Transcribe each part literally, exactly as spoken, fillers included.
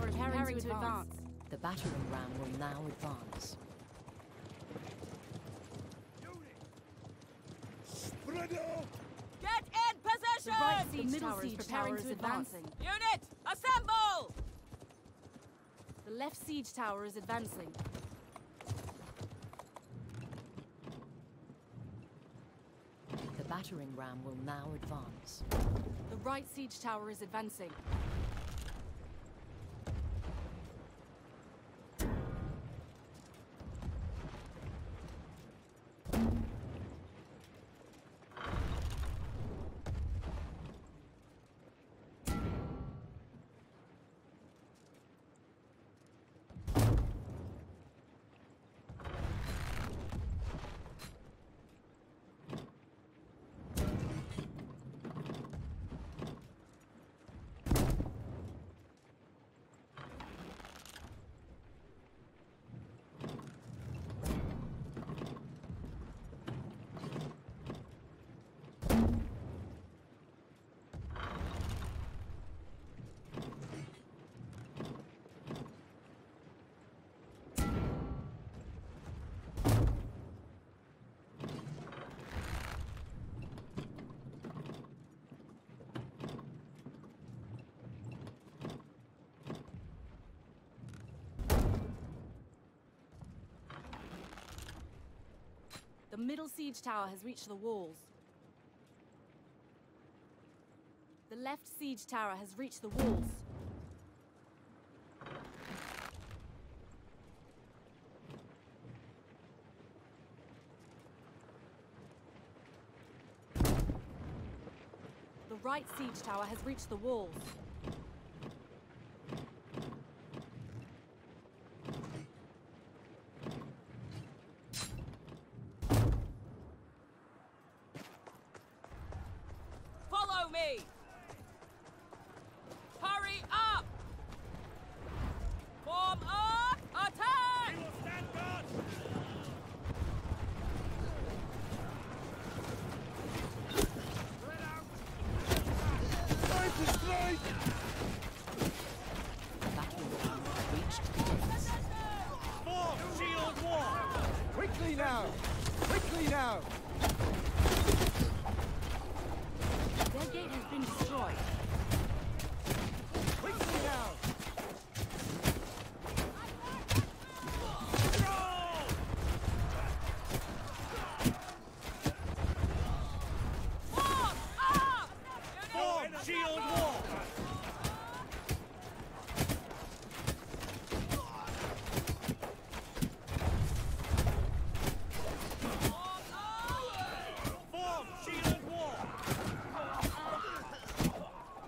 tower is preparing to advance. The battering ram will now advance. Get in position! The right siege the middle tower is siege preparing tower is to advancing. advance. Unit, assemble! The left siege tower is advancing. The battering ram will now advance. The right siege tower is advancing. The middle siege tower has reached the walls. The left siege tower has reached the walls. The right siege tower has reached the walls. Follow me! Hurry up! Form up! Attack! We will stand guard! Spread out! Time to strike! The battering ram has reached the gates. Form shield wall! Quickly now! Quickly now! Their gate has been destroyed. Quickly now! Form up! Form shield wall! Form shield wall!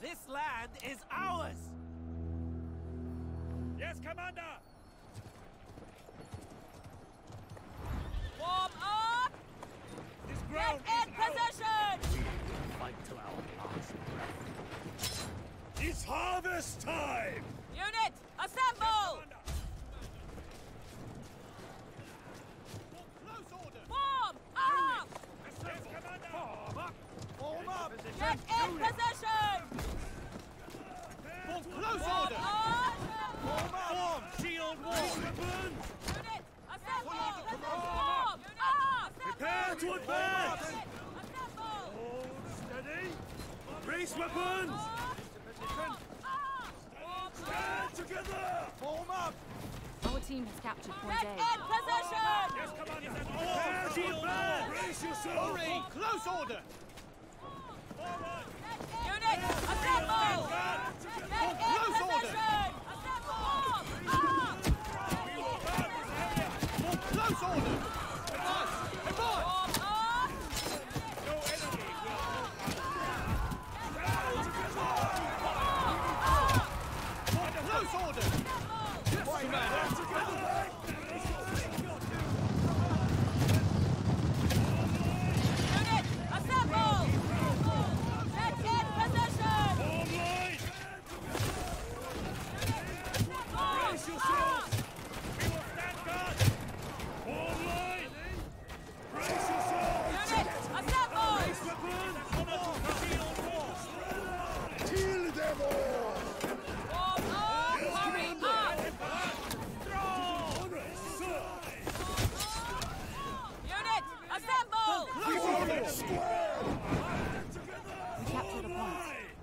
This land is ours! Yes, Commander! Warm up! This Get ground in is ours! position! Fight to our last breath. It's harvest time! Unit, assemble! Close order! Form up! Yes, Commander! Form up! Form up! Get in position! Form close Form order! up! Form up! Form! Shield wall! Weapons! Unit, assemble! Form up! Prepare to advance! Assemble! Hold steady! Brace weapons! Stand together! Form up! Our team has captured Point Get A. in position! Yes, Commander! Prepare to advance! Brace yourself! Hurry! Close order! Forward! Unit, assemble! Get in Close order! position! Assemble! Up! We will guard this area! For close order! Advance! Advance! Form up! No enemy will hold us. Stand together! For close order! Yes, Commander! Stand together! Unit, assemble! Get in position! Form line! Brace yourselves! We will stand guard! Form line! Brace yourselves! Unit, assemble! Brace weapons! Shield wall! Kill them all! Form up! Hurry up! Unit, assemble! Close order! We captured a point.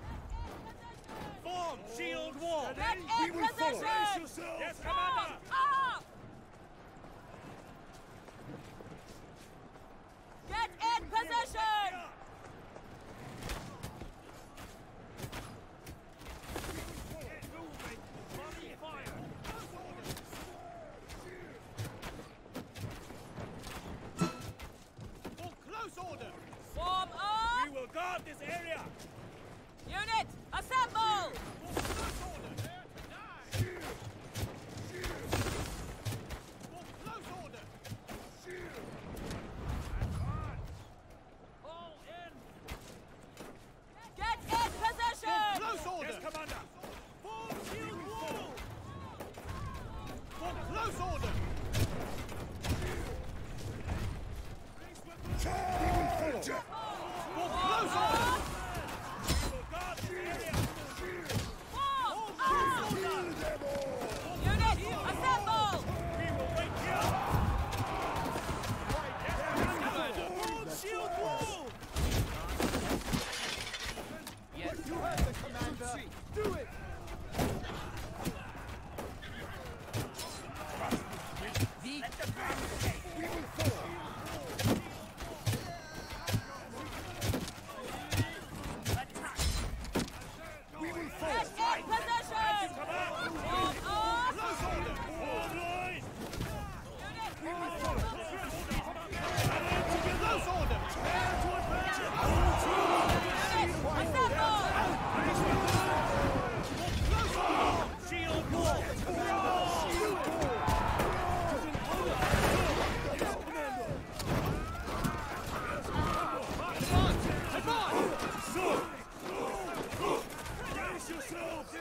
Form! Shield wall! Get in position! Yes, Form Commander! up! Get in position! For close order! Form up! We will guard this area! Unit, assemble! For close order! For close order! All in! Get in position! Close order! Yes, Commander! Form shield wall! For close order! We will follow! For close order! We will guard this area! Form up! Kill them all! Unit, assemble! We will wait here! Yes, Commander! Form shield wall! You heard the commander! Do it! We will follow! We will follow! Get in position! Form up! Close order! Form line! Unit, We will follow! Close order! Prepare to advance! assemble! Close order! Shield wall! Brace yourself!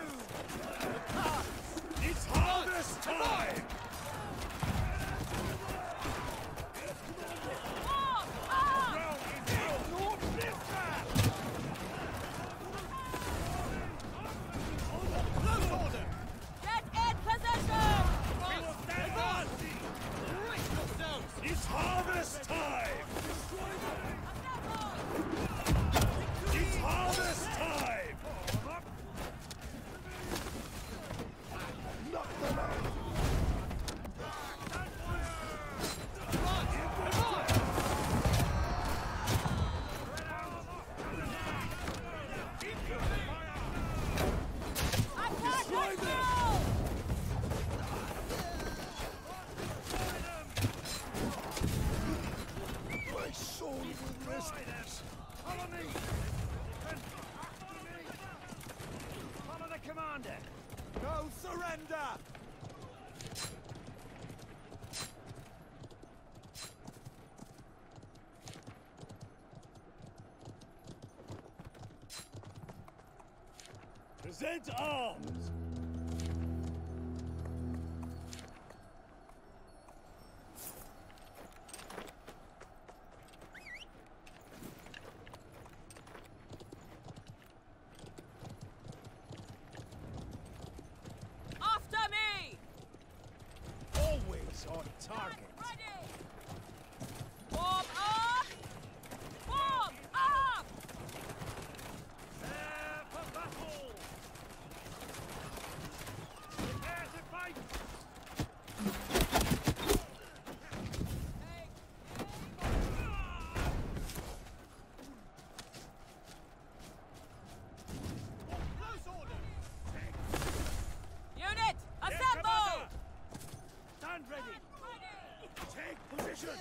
It's harvest time! Form up! Ground is out! North Blister! Close order! Get in position! We will stand guard! Brace yourselves! It's harvest time! It's harvest time! Knock them out! Attack control! My soul will rest. Follow me! commander! No surrender! Present arms! After me! Always on target. Ready! Form up! Form up! Prepare for battle! Prepare to fight! Close order! Unit, Yes, assemble! commander! Stand ready! Ready! Take position!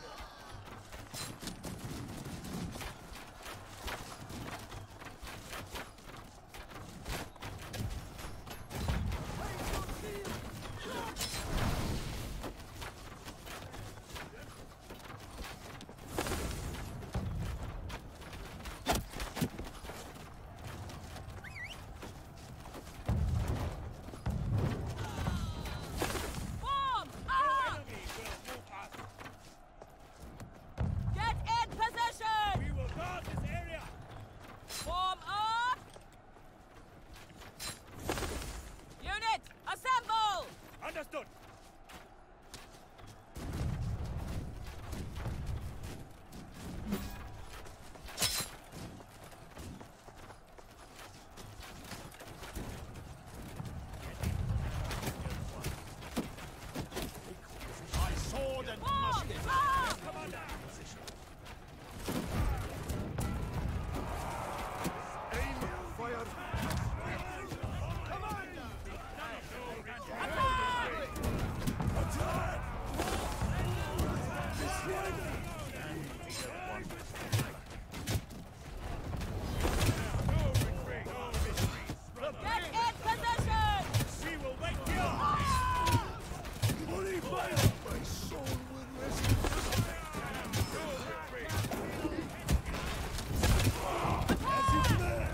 Form No up! enemy will move us! Get in position! We will guard this area! Form up! Unit, assemble! Understood! My sword and Form musket! up! Commander! Aim, fire! Commander! Attack! Destroy them! No retreat! No retreat! Get in position! We will wait here! Holy fire! My soul will rescue! No retreat! As you command!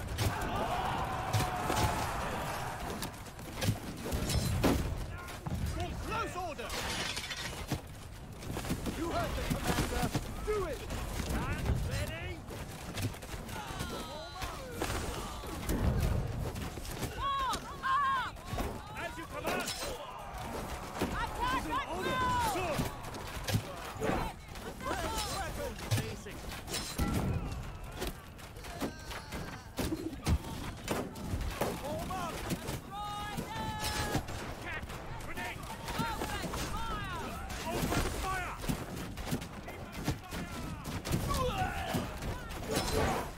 Full close order! You heard the commander! Do it! Stand ready! Form up! As you command! Attack at Order! will! Sword! Basic! Form up! Destroy them! Cat! Grenade! Open fire! Open fire!